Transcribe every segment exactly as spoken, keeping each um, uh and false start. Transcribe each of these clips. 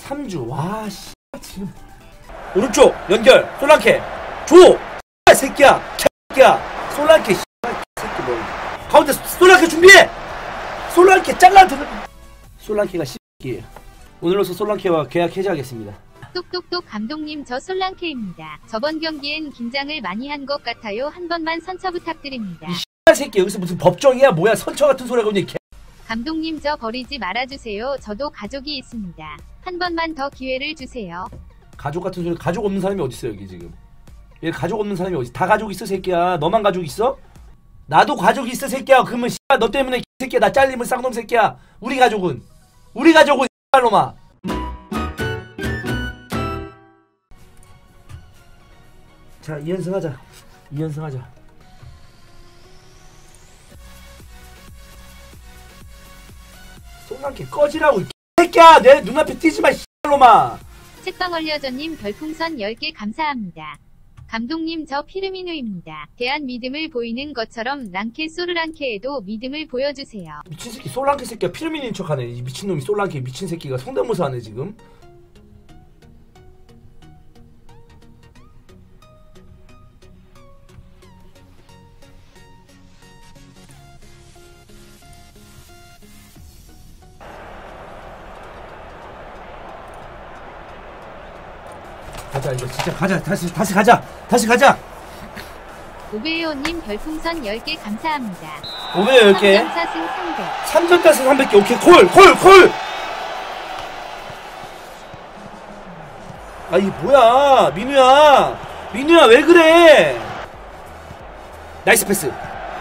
삼 주. 와, 씨. 지금. 오른쪽 연결. 솔랑케. 줘. 이 새끼야. 새끼야. 솔랑케. 새끼 뭐. 가운데 솔랑케 준비해. 솔랑케 잘라 들. 솔랑케가 새끼예요. 오늘로서 솔랑케와 계약 해지하겠습니다. 똑똑똑 감독님 저 솔랑케입니다. 저번 경기엔 긴장을 많이 한 것 같아요. 한 번만 선처 부탁드립니다. 이 새끼 여기서 무슨 법정이야 뭐야 선처 같은 소리가 그냥 개... 감독님 저 버리지 말아주세요. 저도 가족이 있습니다. 한 번만 더 기회를 주세요. 가족 같은 소리. 가족 없는 사람이 어딨어 여기 지금. 얘 가족 없는 사람이 어디. 다 가족 있어 새끼야. 너만 가족 있어? 나도 가족 있어 새끼야. 그러면 씨발 너 때문에 새끼야 나 잘리면 쌍놈 새끼야. 우리 가족은 우리 가족은 씨발 놈아. 자 이 연승 하자. 이 연승 하자. 솔랑케 꺼지라고 이 새끼야. 내 눈앞에 띄지마 이 놈아. 책방얼려저님 별풍선 열 개 감사합니다. 감독님 저 피르미누입니다. 대한 믿음을 보이는 것처럼 랑케 소르랑케에도 믿음을 보여주세요. 미친 새끼 솔랑케 새끼야. 피르미누인 척하네. 이 미친놈이 솔랑케 미친 새끼가 성대모사 하네 지금. 가자 이거 진짜 가자. 다시 다시 가자. 다시 가자. 오베이오님 별풍선 열 개 감사합니다. 오베이오 열 개. 삼 점 사 승 삼백. 삼 점 사 승 삼백 개. 오케이 콜 콜 콜. 아 이게 뭐야 민우야. 민우야 왜 그래. 나이스 패스.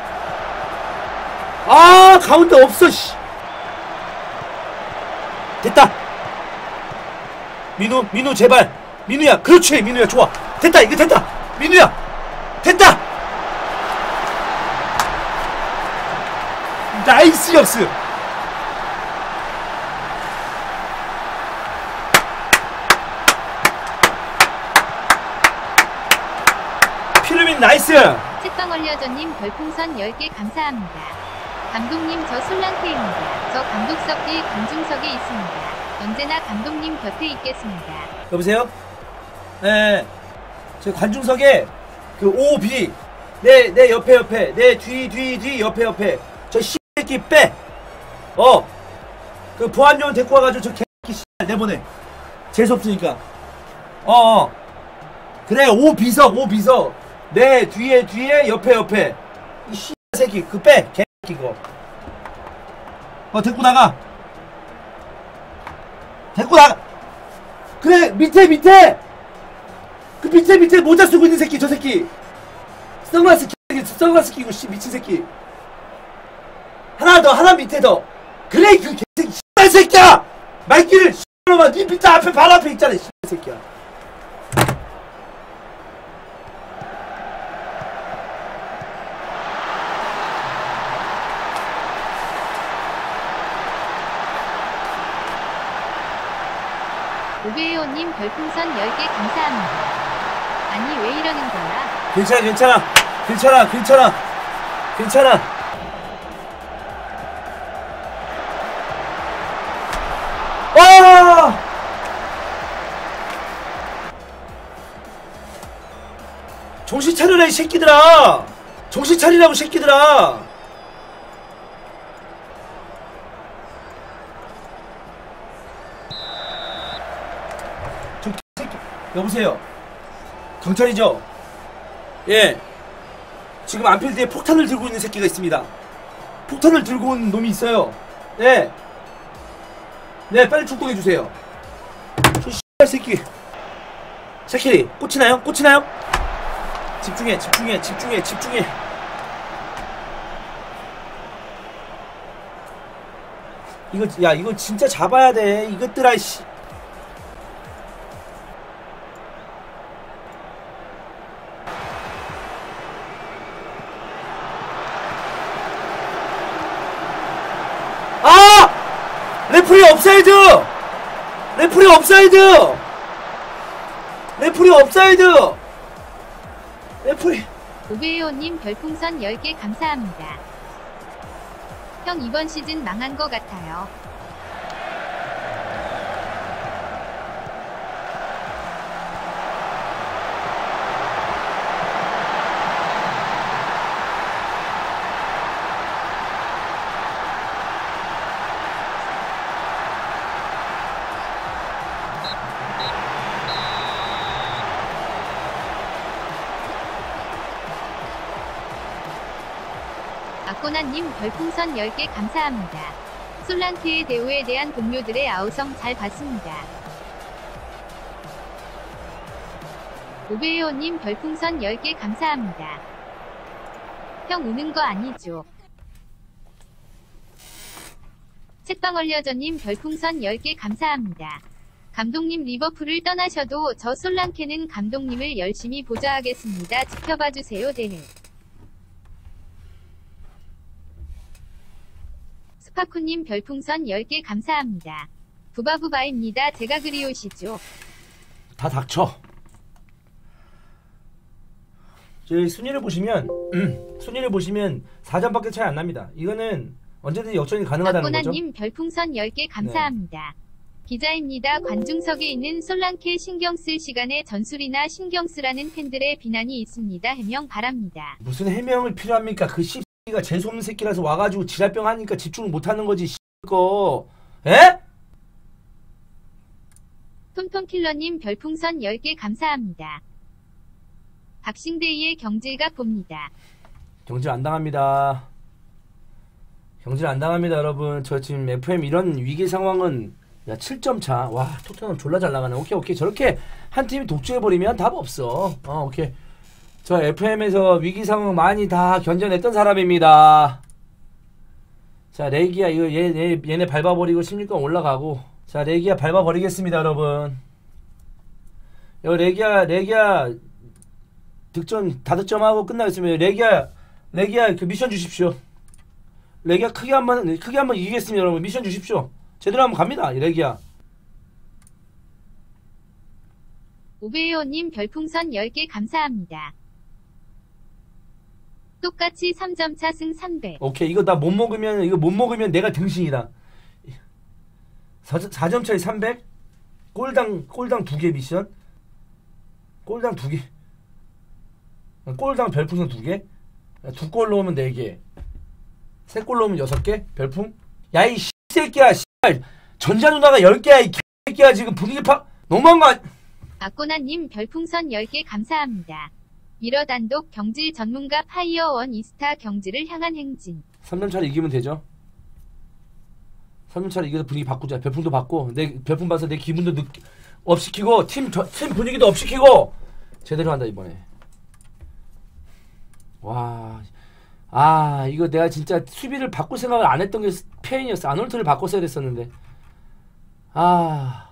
아 가운데 없어 씨. 됐다. 민우 민우 제발. 민우야 그렇지 민우야 좋아. 됐다 이거 됐다. 민우야 됐다. 나이스 역습. 피르민 나이스. 책방얼려저님 별풍선 열 개 감사합니다. 감독님 저 솔랑케입니다. 저 감독석 뒤 관중석에 있습니다. 언제나 감독님 곁에 있겠습니다. 여보세요? 네, 저 관중석에 그 오 비 내 내 옆에 옆에 내 뒤 뒤 뒤 옆에 옆에 저 씨새끼 빼. 어, 그 보안요원 데리고 와가지고 저 개새끼 씨 내보내. 재수 없으니까. 어, 어. 그래 오 비석 오 비석 내 뒤에 뒤에 옆에 옆에 이 씨새끼 그 빼 개새끼 그거. 어 데리고 나가. 데리고 나가. 그래 밑에 밑에 그 밑에 밑에 모자 쓰고 있는 새끼 저 새끼 선글라스 끼 선글라스 끼고 씨 미친 새끼 하나 더 하나 밑에 더. 그래 그 개새끼 씨발 새끼야. 말귀를 씨발로만 니 밑에 앞에 바로 앞에 있잖아 씨발 새끼야. 오베이오님 별풍선 열 개 감사합니다. 아니 왜 이러는 거야? 괜찮아 괜찮아 괜찮아 괜찮아 괜찮아. 아! 정신 차려라 이 새끼들아. 정신 차리라고 새끼들아. 저 새끼 여보세요 경찰이죠? 예 지금 안필드에 폭탄을 들고 있는 새끼가 있습니다. 폭탄을 들고 온 놈이 있어요. 네 네 빨리 출동해주세요. 저 씨발 새끼 새끼 꽂히나요? 꽂히나요? 집중해 집중해 집중해 집중해. 이거 야 이거 진짜 잡아야 돼 이것들아 씨. 아! 레프리 업사이드! 레프리 업사이드! 레프리 업사이드! 레프리. 오베이오님 별풍선 열 개 감사합니다. 형 이번 시즌 망한 거 같아요. 박고나님 별풍선 열 개 감사합니다. 솔랑케의 대우에 대한 동료들의 아우성 잘 봤습니다. 오베이오님 별풍선 열 개 감사합니다. 형 우는 거 아니죠? 책방얼려저님 별풍선 열 개 감사합니다. 감독님 리버풀을 떠나셔도 저 솔랑케는 감독님을 열심히 보좌하겠습니다. 지켜봐주세요. 대해 스파쿠님 별풍선 열 개 감사합니다. 부바부바입니다. 제가 그리우시죠? 다 닥쳐. 저희 순위를 보시면 음, 순위를 보시면 사 점밖에 차이 안 납니다. 이거는 언제든지 역전이 가능하다는 거죠. 박고나님 별풍선 열 개 감사합니다. 네. 기자입니다. 관중석에 있는 솔랑케 신경 쓸 시간에 전술이나 신경 쓰라는 팬들의 비난이 있습니다. 해명 바랍니다. 무슨 해명을 필요합니까? 그 씨가 재수없는 새끼라서 와가지고 지랄병 하니까 집중을 못하는 거지. 씨거 에? 톰톰킬러님 별풍선 열 개 감사합니다. 박싱데이의 경질각 봅니다. 경질 안 당합니다. 경질 안 당합니다, 여러분. 저 지금 에프엠 이런 위기 상황은 야 칠 점 차. 와 토트넘 졸라 잘 나가네. 오케이 오케이. 저렇게 한 팀이 독주해버리면 답 없어. 어 오케이. 저 에프엠에서 위기 상황 많이 다 견뎌냈던 사람입니다. 자 레기야 이거 얘, 얘, 얘네 밟아버리고 십육 강 올라가고. 자 레기야 밟아버리겠습니다, 여러분. 여 레기야 레기야 득점 다득점하고 끝나겠습니다. 레기야 레기야 그 미션 주십시오. 레기야 크게 한번 크게 한번 이기겠습니다, 여러분. 미션 주십시오. 제대로 한번 갑니다, 레기야. 오베이오님 별풍선 열 개 감사합니다. 똑같이 삼 점 차 승 삼백. 오케이 이거 나 못 먹으면 이거 못 먹으면 내가 등신이다. 사 점 차에 삼백. 골당 골당 두 개 미션. 골당 두 개. 골당 별풍선 두 개. 두 골 넣으면 네 개. 세 골 넣으면 여섯 개. 별풍. 야 이 새끼야. 전자 누나가 열 개야. 이 새끼야. 지금 분위기 파 너무한 거 아니... 박고나님 별풍선 열 개 감사합니다. 미러 단독 경질 전문가 파이어원 이스타 경질을 향한 행진. 삼 점 차를 이기면 되죠. 삼 점 차를 이겨서 분위기 바꾸자. 별풍도 받고 내 별풍 봐서 내 기분도 느... 업시키고 팀, 저, 팀 분위기도 업시키고 제대로 한다 이번에. 와... 아 이거 내가 진짜 수비를 바꿀 생각을 안 했던 게 페인이었어. 아놀트를 바꿨어야 됐었는데. 아...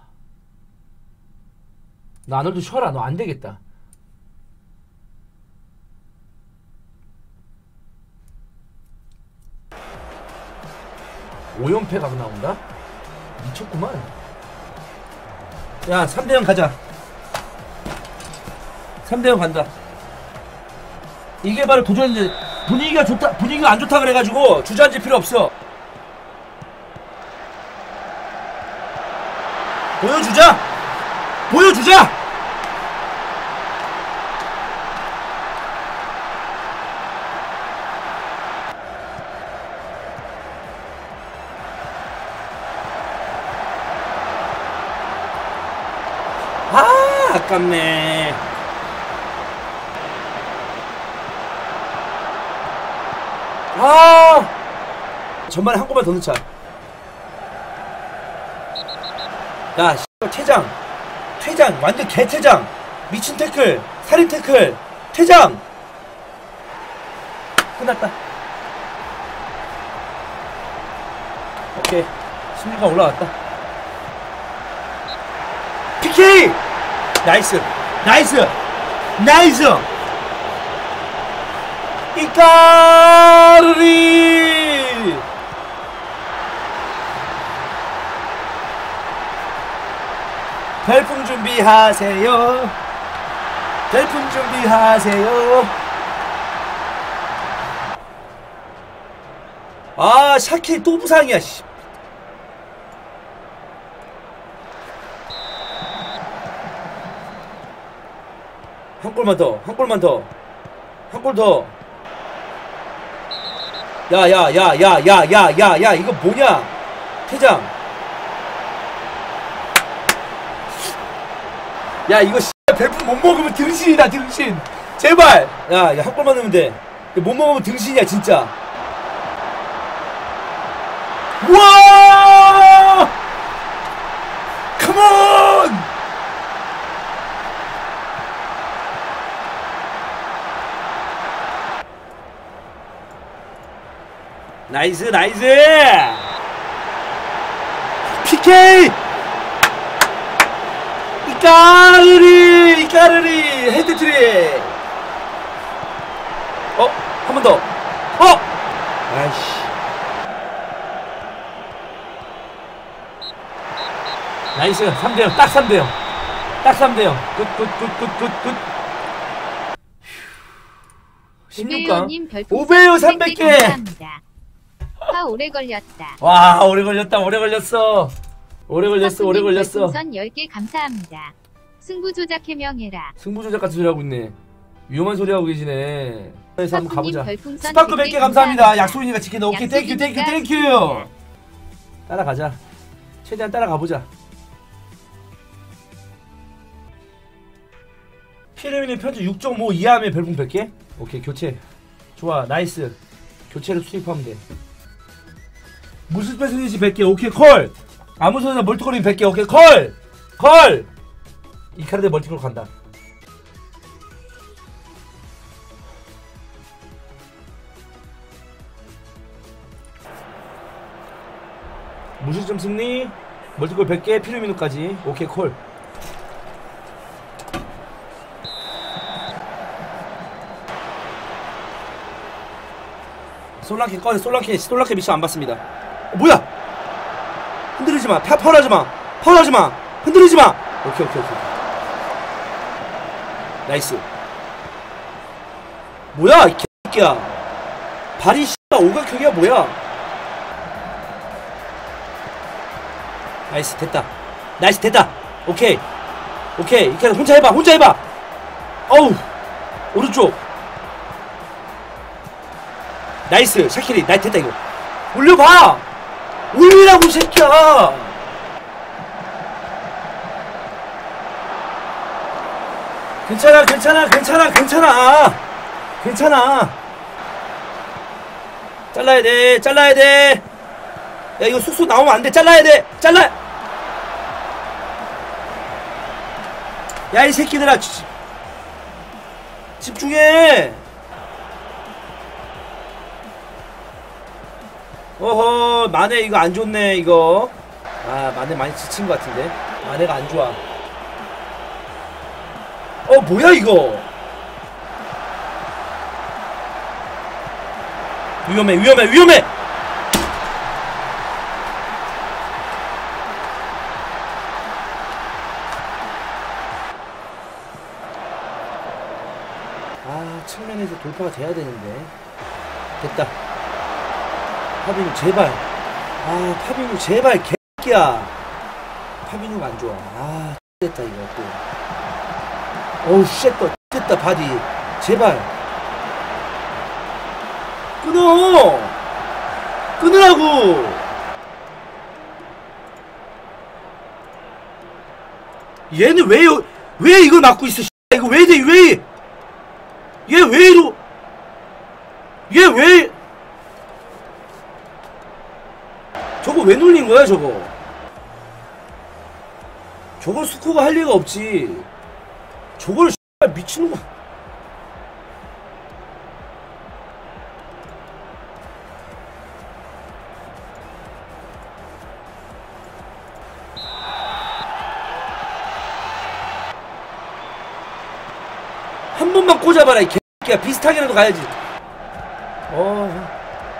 너 아놀트 쉬어라. 너 안 되겠다. 오 연패가 나온다? 미쳤구만. 야 삼 대 영 가자. 삼 대 영 간다. 이게 바로 도전인데 분위기가 좋다, 분위기가 안 좋다 그래가지고 주저앉을 필요 없어. 보여주자! 보여주자! 아, 아깝네. 아, 전반에 한 골만 더 넣자. 야, 퇴장, 퇴장, 완전 개퇴장, 미친 태클, 살인 태클, 퇴장. 끝났다. 오케이, 심리가 올라왔다. 피케이! 나이스, 나이스, 나이스. 이카르리! 별풍 준비하세요. 별풍 준비하세요. 아, 샤키 또 부상이야, 씨. 한 골만 더, 한 골만 더, 한 골 더. 야, 야, 야, 야, 야, 야, 야, 야, 이거 뭐냐? 퇴장. 야, 이거 씨, 별풍 못 먹으면 등신이다, 등신. 제발. 야, 야, 한 골만 넣으면 돼. 못 먹으면 등신이야, 진짜. 우와! 컴온! 나이스 나이스! 피케이! 이까르리! 이까르리! 헤드트릭! 어? 한 번 더! 어! 아이씨. 나이스! 삼 대 영! 딱 삼 대 영! 딱 삼 대 영! 굿, 굿, 굿, 굿, 굿, 굿! 십육 강 오배우 삼백 개! 화 오래 걸렸다. 와, 오래 걸렸다, 오래 걸렸어. 오래 걸렸어, 오래 걸렸어. 선 열 개 감사합니다. 승부 조작 해명해라. 승부 조작 같은 소리 하고 있네. 위험한 소리 하고 계시네. 그래서 한번 가보자. 별풍선 스파크 백 개 감사합니다. 감사합니다. 약속이니까 지키는 오케이, 땡큐, 땡큐, 땡큐. 따라가자. 최대한 따라가보자. 피르미는 편주 육 점 오 이하면 별풍 백 개? 오케이, 교체. 좋아, 나이스. 교체를 수입하면 돼. 무슨 스페셜리지 백 개, 오케이, 콜! 아무 소리나 멀티콜링 백 개, 오케이, 콜! 콜! 이 카드 멀티콜 간다. 무실점 승리, 멀티콜 백 개, 피르미누까지, 오케이, 콜. 솔라키 꺼내, 솔라키, 솔라키 미션 안 받습니다. 어, 뭐야? 흔들리지 마, 파, 파울하지 마, 파울하지 마, 흔들리지 마. 오케이, 오케이, 오케이. 나이스. 뭐야, 이 개새끼야. 발이 씨발 오각형이야, 뭐야? 나이스, 됐다. 나이스, 됐다. 오케이, 오케이. 이렇게 혼자 해봐, 혼자 해봐. 어우, 오른쪽. 나이스, 샤키리, 나이스, 됐다, 이거. 올려봐! 올리라고, 이 새끼야! 괜찮아, 괜찮아, 괜찮아, 괜찮아! 괜찮아! 잘라야 돼, 잘라야 돼! 야, 이거 쑥쑥 나오면 안 돼, 잘라야 돼! 잘라! 야, 이 새끼들아, 지, 집중해! 어허, 마네 이거 안 좋네, 이거. 아, 마네 많이 지친 것 같은데. 마네가 안 좋아. 어, 뭐야, 이거. 위험해, 위험해, 위험해! 아, 측면에서 돌파가 돼야 되는데. 됐다. 파비누 제발. 아, 파비누 제발 개새끼야. 파비누가 안 좋아. 아, 됐다 이거 또. 어우 쉣, 또 됐다 바디. 제발. 끊어. 끊으라고. 얘는 왜 왜 이걸 막고 있어? 이거 왜 돼? 왜? 얘 왜 이러? 얘 왜? 저거 왜 눌린 거야, 저거? 저걸 스코가 할 리가 없지. 저걸 미치는 거. 한 번만 꽂아봐라, 이 개새끼야. 비슷하게라도 가야지. 어.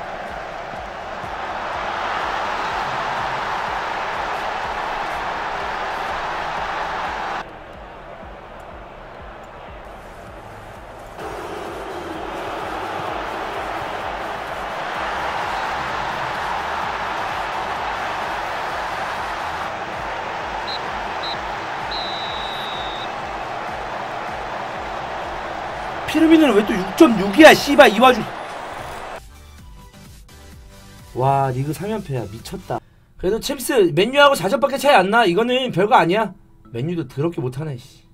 피르미는 왜 또 육 점 육이야 씨발 이 와중. 와 리그 삼 연패야 미쳤다. 그래도 챔스 맨유하고 사 점밖에 차이 안나. 이거는 별거 아니야. 맨유도 더럽게 못하네 씨.